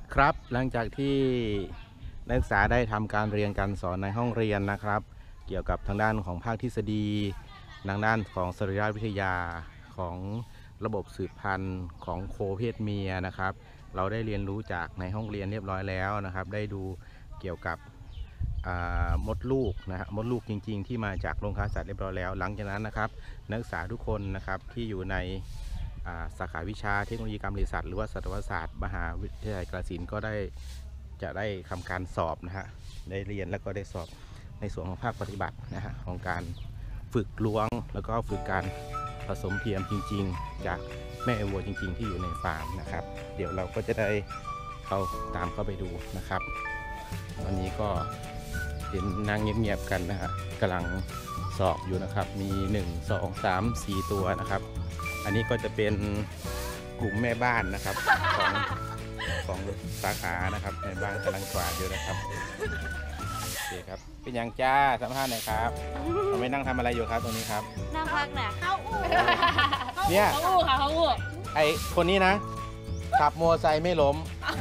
ครับหลังจากที่นักศึกษาได้ทำการเรียนการสอนในห้องเรียนนะครับ เกี่ยวกับทางด้านของภาคทฤษฎีทางด้านของสรีรวิทยาของระบบสืบพันธุ์ของโคเพศเมียนะครับ เราได้เรียนรู้จากในห้องเรียนเรียบร้อยแล้วนะครับ ได้ดูเกี่ยวกับมดลูกนะฮะมดลูกจริงๆที่มาจากโรงฆ่าสัตว์เรียบร้อยแล้วหลังจากนั้นนะครับนักศึกษาทุกคนนะครับที่อยู่ในสาขาวิชาเทคโนโลยีการผลิตสัตว์หรือว่าสัตวศาสตร์มหาวิทยาลัยกาฬสินธุ์ก็จะได้ทำการสอบนะฮะได้เรียนแล้วก็ได้สอบในส่วนของภาคปฏิบัตินะฮะของการฝึกล้วงแล้วก็ฝึกการผสมเทียมจริงๆจากแม่วัวจริงๆที่อยู่ในฟาร์มนะครับเดี๋ยวเราก็จะได้ตามเข้าไปดูนะครับวันนี้ก็เห็นนั่งเงียบๆกันนะฮะกำลังสอบอยู่นะครับมี1 2 3 4ตัวนะครับอันนี้ก็จะเป็นกลุ่มแม่บ้านนะครับของสาขานะครับแม่บ้านกำลังกวาดอยู่นะครับโอเคครับเป็นยังจ้าสัมภาษณ์หน่อยครับเราไม่นั่งทำอะไรอยู่ครับตรงนี้ครับนั่งพักเนี่ยเข้าอู่เนี่ยเข้าอู่ค่ะเข้าอู่ไอคนนี้นะขับมอเตอร์ไซค์ไม่ล้ม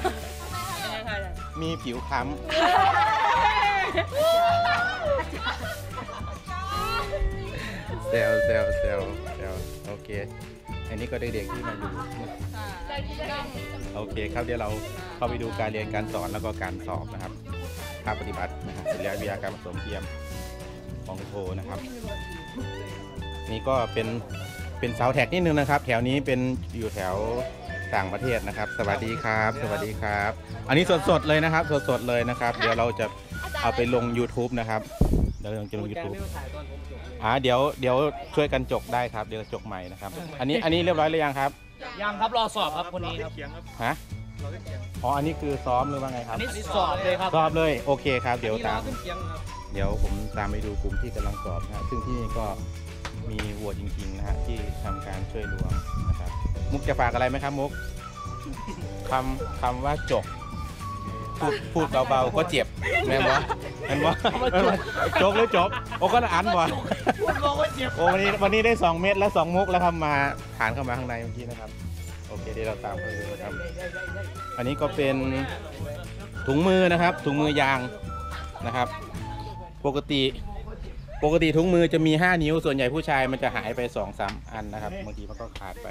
มีผิวค้ำเซลโอเคอันนี้ก็เด็กๆที่มาดูโอเคครับเดี๋ยวเราเข้าไปดูการเรียนการสอนแล้วก็การสอบนะครับภาคปฏิบัตินะครับเรียนวิทยาการผสมเทียมของโคนะครับนี่ก็เป็นเสาแท็กนิดนึงนะครับแถวนี้เป็นอยู่แถวต่างประเทศนะครับสวัสดีครับสวัสดีครับอันนี้สดๆเลยนะครับสดๆเลยนะครับเดี๋ยวเราจะเอาไปลง YouTube นะครับเดี๋ยวเราจะลง YouTube เดี๋ยวช่วยกันจกได้ครับเดี๋ยวจกใหม่นะครับอันนี้เรียบร้อยหรือยังครับยังครับรอสอบครับคนนี้ครับฮะอ๋ออันนี้คือซ้อมหรือว่าไงครับอันนี้สอบเลยครับสอบเลยโอเคครับเดี๋ยวผมตามไปดูกลุ่มที่กำลังสอบนะซึ่งที่นี่ก็มีวัวจริงๆนะฮะที่ทำการช่วยล้วงนะครับมุกจะฝากอะไรไหมครับมุกคำว่าจกพูดเบาๆก็เจ็บแม่นบ่จกหรือจบโอ้ก็อ่านบ่โอ้วันนี้ได้2 เม็ดแล้ว2 มุกแล้วครับมาฐานเข้ามาข้างในเมื่อกี้นะครับโอเคเดี๋ยวเราตามไปดูนะครับอันนี้ก็เป็นถุงมือนะครับถุงมือยางนะครับปกติถุงมือจะมี5 นิ้วส่วนใหญ่ผู้ชายมันจะหายไป2-3 อันนะครับบางทีมันก็ขาดไป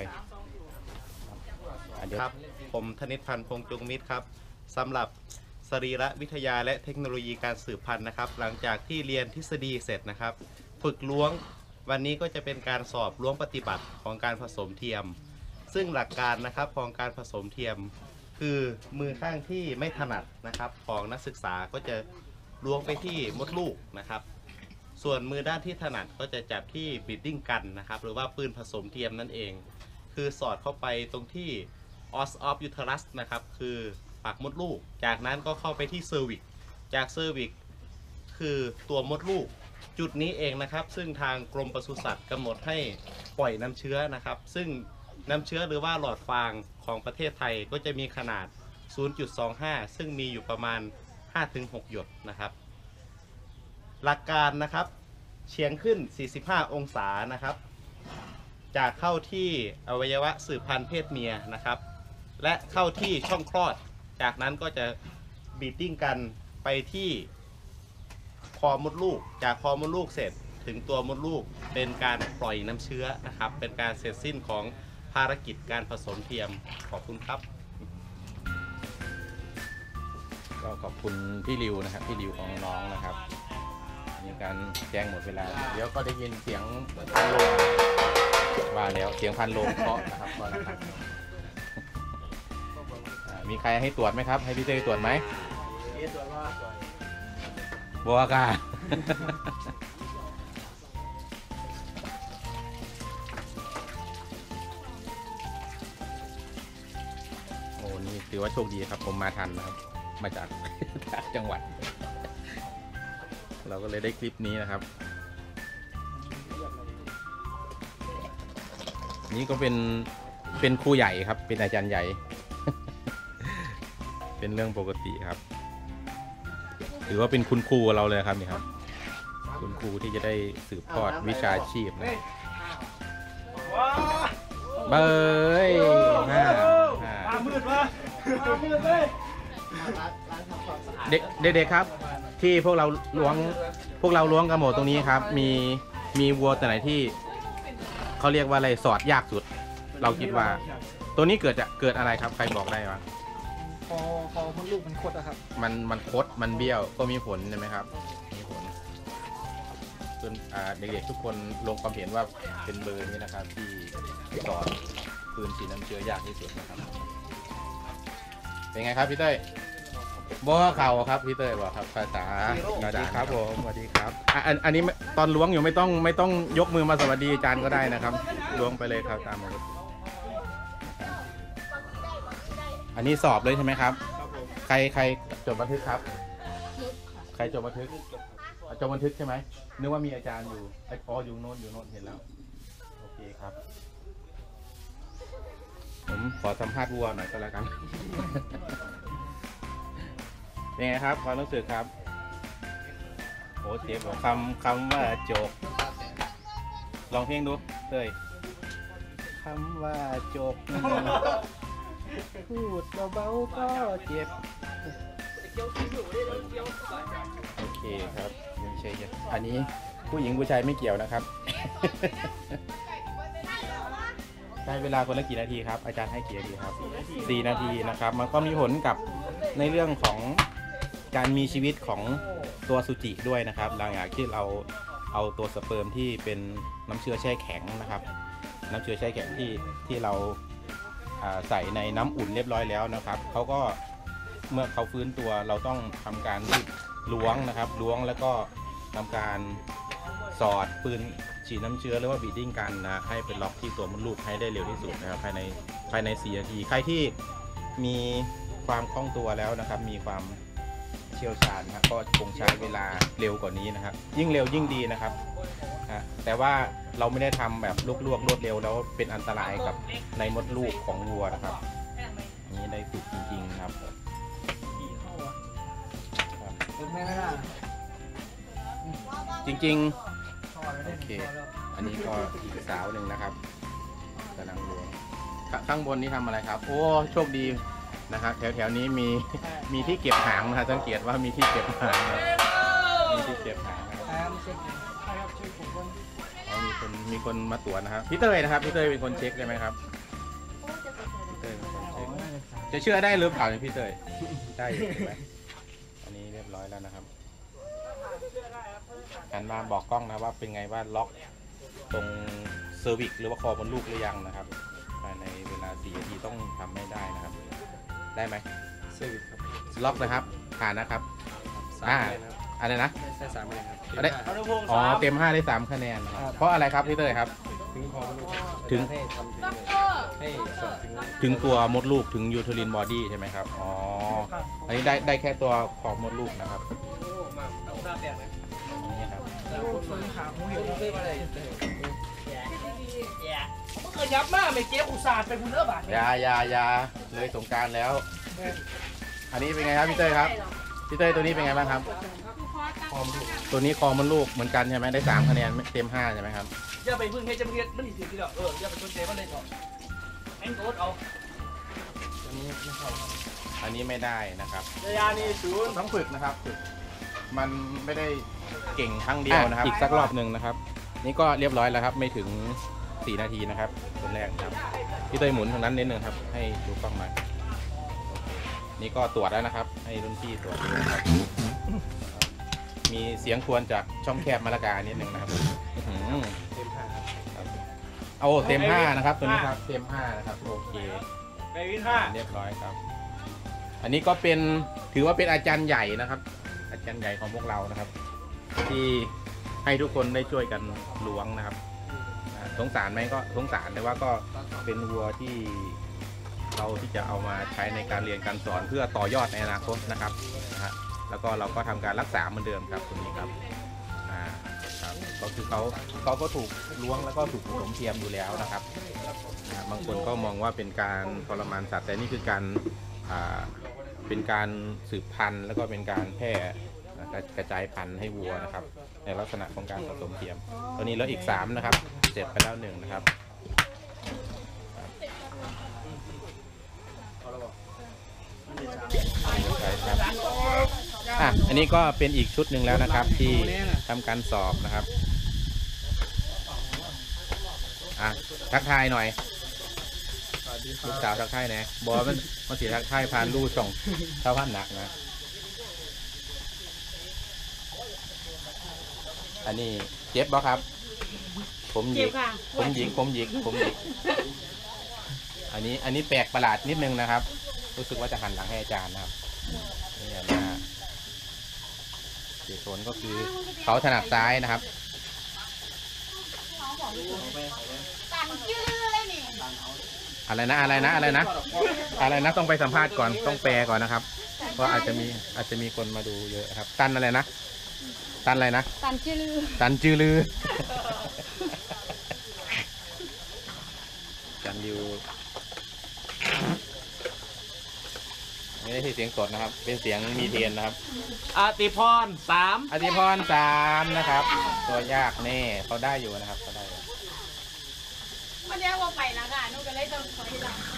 ครับผมธนิตพันธ์พงษ์จุงมิตรครับสำหรับสรีรวิทยาและเทคโนโลยีการสืบพันธุ์นะครับหลังจากที่เรียนทฤษฎีเสร็จนะครับฝึกล้วงวันนี้ก็จะเป็นการสอบล้วงปฏิบัติของการผสมเทียมซึ่งหลักการนะครับของการผสมเทียมคือมือข้างที่ไม่ถนัดนะครับของนักศึกษาก็จะล้วงไปที่มดลูกนะครับส่วนมือด้านที่ถนัดก็จะจับที่บีดดิ้งกันนะครับหรือว่าปืนผสมเทียมนั่นเองคือสอดเข้าไปตรงที่ออสออฟยูเทรัสนะครับคือปากมดลูกจากนั้นก็เข้าไปที่เซอร์วิกจากเซอร์วิกคือตัวมดลูกจุดนี้เองนะครับซึ่งทางกรมปศุสัตว์กำหนดให้ปล่อยน้ำเชื้อนะครับซึ่งน้ำเชื้อหรือว่าหลอดฟางของประเทศไทยก็จะมีขนาด 0.25 ซึ่งมีอยู่ประมาณ 5-6 หยดนะครับหลักการนะครับเฉียงขึ้น45 องศานะครับจากเข้าที่อวัยวะสืบพันธุ์เพศเมียนะครับและเข้าที่ช่องคลอดจากนั้นก็จะบีดดิ้งกันไปที่คอมดลูกจากคอมดลูกเสร็จถึงตัวมดลูกเป็นการปล่อยน้ำเชื้อนะครับเป็นการเสร็จสิ้นของภารกิจการผสมเทียมขอบคุณครับก็ขอบคุณพี่ริวนะครับพี่ริวของน้องนะครับมีการแจ้งหมดเวลาเดี๋ยวก็ได้ยินเสียงพันโลงว่าแล้วเสียงพันโลงเคาะนะครับก็นะครับมีใครให้ตรวจไหมครับให้พี่เต้ตรวจไหมบัวกาโอ้นี่ถือว่าโชคดีครับผมมาทันนะครับมาจากจังหวัดเราก็เลยได้คลิปนี้นะครับนี่ก็เป็นครูใหญ่ครับเป็นอาจารย์ใหญ่ เป็นเรื่องปกติครับถือว่าเป็นคุณครูเราเลยครับนี่ครับคุณครูที่จะได้สืบทอดวิชาชีพนะเบยมืดวะเด็กๆครับ ที่พวกเราล้วงกระโหมดตรงนี้ครับ มีวัวตัวไหนที่เขาเรียกว่าอะไรสอดยากสุด เราคิดว่า ตัวนี้เกิดอะไรครับใครบอกได้วะพอมันลูกมันคดอะครับมันคดมันเบี้ยวก็มีผลใช่ไหมครับมีผลจนเด็กๆทุกคนลงความเห็นว่าเป็นเบอร์นี้นะครับที่สอนปืนฉีดน้ำเชื้อยากที่สุดนะครับเป็นไงครับพี่เต้ยบ่เข่าครับพี่เต้ยบอกครับภาษาสวัสดีครับผมสวัสดีครับอันนี้ตอนล้วงอยู่ไม่ต้องยกมือมาสวัสดีอาจารย์ก็ได้นะครับล้วงไปเลยครับตามมาอันนี้สอบเลยใช่ไหมครับใครจดบันทึกครับใครจดบันทึกใช่ไหมนึกว่ามีอาจารย์อยู่อยู่โน้นเห็นแล้วโอเคครับผมขอสัมภาษณ์วัวหน่อยก็แล้วกัน เป็นไงครับความรู้สึกครับโอ้เจ็บบอกคำว่าโจกลองเพลงดูเต้ยคำว่าโจกพูดเบาๆก็เจ็บโอเคครับไม่ใช่อันนี้ผู้หญิงผู้ชายไม่เกี่ยวนะครับ ได้เวลาคนละกี่นาทีครับอาจารย์ให้กี่นาทีครับ4 นาทีนะครับมันก็มีผลกับในเรื่องของการมีชีวิตของตัวสุจิด้วยนะครับหลังจากที่เราเอาตัวสเปิร์มที่เป็นน้ำเชื้อแช่แข็งนะครับน้ำเชื้อแช่แข็งที่เราใส่ในน้ำอุ่นเรียบร้อยแล้วนะครับเขาก็เมื่อเขาฟื้นตัวเราต้องทำการล้วงนะครับล้วงแล้วก็ทำการสอดปืนฉีดน้ำเชื้อหรือว่าบีดดิ้งกันนะให้เป็นล็อกที่ตัวมดลูกให้ได้เร็วที่สุดนะครับภายใน4 นาทีใครที่มีความคล่องตัวแล้วนะครับมีความเชี่ยวชาญครับก็คงใช้เวลาเร็วกว่านี้นะครับยิ่งเร็วยิ่งดีนะครับแต่ว่าเราไม่ได้ทำแบบลวกรวดเร็วแล้วเป็นอันตรายกับในมดลูกของวัวนะครับนี้ได้ฝึกจริงๆครับจริงๆโอเคอันนี้ก็อีกสาวหนึ่งนะครับกำลังล้วงข้างบนนี้ทำอะไรครับโอ้โชคดีนะครับแถวๆนี้มีที่เก็บหางนะครับสังเกตว่ามีที่เก็บหางมีที่เก็บหางมีคนมาตรวจนะครับพี่เต้ยนะครับพี่เต้ยเป็นคนเช็คใช่ไหมครับพี่เต้ยเป็นคนเช็คจะเชื่อได้หรือเปล่าเนี่ยพี่เต้ยได้ใช่ไหมอันนี้เรียบร้อยแล้วนะครับหันมาบอกกล้องนะว่าเป็นไงว่าล็อกตรงเซอร์วิกหรือว่าคอบนลูกหรือยังนะครับภายในเวลา4 นาทีต้องทำให้ได้นะครับได้ไหมเซอร์วิสครับล็อกนะครับผ่านนะครับอะไรนะได้3 คะแนนครับอ๋อเต็ม5ได้3 คะแนนเพราะอะไรครับพี่เต้ยครับถึงตัวมดลูกถึงยูเทรินบอดี้ใช่ไหมครับอ๋ออันนี้ได้แค่ตัวขอบมดลูกนะครับนี่ครับเคยยับมากไม่เจ๊อุตส่าห์ไปคุณเลิกบาทยาเลยสงกรานต์แล้วอันนี้เป็นไงครับพี่เต้ยครับพี่เต้ยตัวนี้เป็นไงบ้างครับตัวนี้คอมันลูกเหมือนกันใช่ไหมได้3 คะแนนเต็ม5ใช่ไหมครับอย่าไปพึ่งให้จำเพียรมันหนีเสียทีเดียวอย่าไปสนใจมันเลยก่อนแองโกดเอาอันนี้ไม่ได้นะครับยานี่ศูนย์ต้องฝึกนะครับฝึกมันไม่ได้เก่งครั้งเดียวนะครับอีกสักรอบหนึ่งนะครับนี่ก็เรียบร้อยแล้วครับไม่ถึง4 นาทีนะครับคนแรกครับพี่เต้ยหมุนทางนั้นนิดนึงครับให้ดูกล้องมานี่ก็ตรวจแล้วนะครับให้รุ่นพี่ตรวจนะครับมีเสียงควรจากช่องแคบมะละกานิดนึงนะครับเต็ม5ครับเอาเต็ม5นะครับตัวนี้ครับเต็ม5นะครับโอเคไปวิน5 เรียบร้อยครับอันนี้ก็เป็นถือว่าเป็นอาจารย์ใหญ่นะครับอาจารย์ใหญ่ของพวกเรานะครับที่ให้ทุกคนได้ช่วยกันล้วงนะครับสงสารไหมก็สงสารแต่ว่าก็เป็นวัวที่เราที่จะเอามาใช้ในการเรียนการสอนเพื่อต่อยอดในอนาคตนะครับแล้วก็เราก็ทำการรักษาเหมือนเดิมครับตรงนี้ครับครับก็คือเขาก็ถูกล้วงแล้วก็ถูกผสมเทียมอยู่แล้วนะครับบางคนก็มองว่าเป็นการทรมานสัตว์แต่นี่คือการเป็นการสืบพันธุ์แล้วก็เป็นการแพร่กระจายพันธุ์ให้วัวนะครับในลักษณะของการผสมเทียมตัวนี้แล้วอีก3นะครับเสร็จไปแล้ว1นะครับใช้อันนี้ก็เป็นอีกชุดหนึ่งแล้วนะครับ ที่ทำการสอบนะครับอ่ะทักทายหน่อยลูกสาวทักทายนะบอกว่ามันเสียทักทายผ่านรูช่องเท่าพันหนักนะอันนี้เจ็บบ่ครับผมหยิกผมหยิกอันนี้แปลกประหลาดนิดนึงนะครับ รู้สึกว่าจะหันหลังให้อาจารย์นะครับนี่นะเสียสนก็คือเขาถนัดซ้ายนะครับกันชื่อเลยนี่อะไรนะต้องไปสัมภาษณ์ก่อนต้องแปลก่อนนะครับ เพราะอาจจะมีคนมาดูเยอะครับตันอะไรนะตันอะไรนะกันชื่อตันจือลือ จันดิวไม่ได้เสียงสดนะครับ เป็นเสียงมีเทียนนะครับอาติพร3 อธิพร3นะครับ ตัวยากแน่เขาได้อยู่นะครับเขาได้อยู่วันนี้ว่าไปแล้วค่ะนุก็เลยต้องคอยหลัง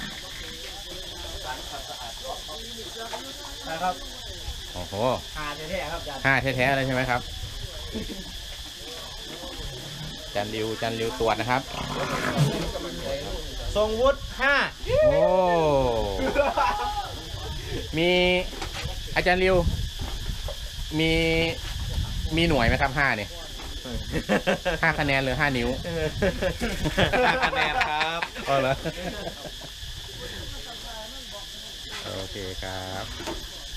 นะครับโอ้โหหาแท้ๆครับอาจารย์ 5แท้ๆเลยใช่ไหมครับ จันดิวตรวจนะครับทรงวุฒิ5 โอ้ มีอาจารย์ริวมีหน่วยไหมครับ5เนี่ย5 คะแนนหรือ5 นิ้ว 5 คะแนนครับอ๋อเหรอโอเคครับ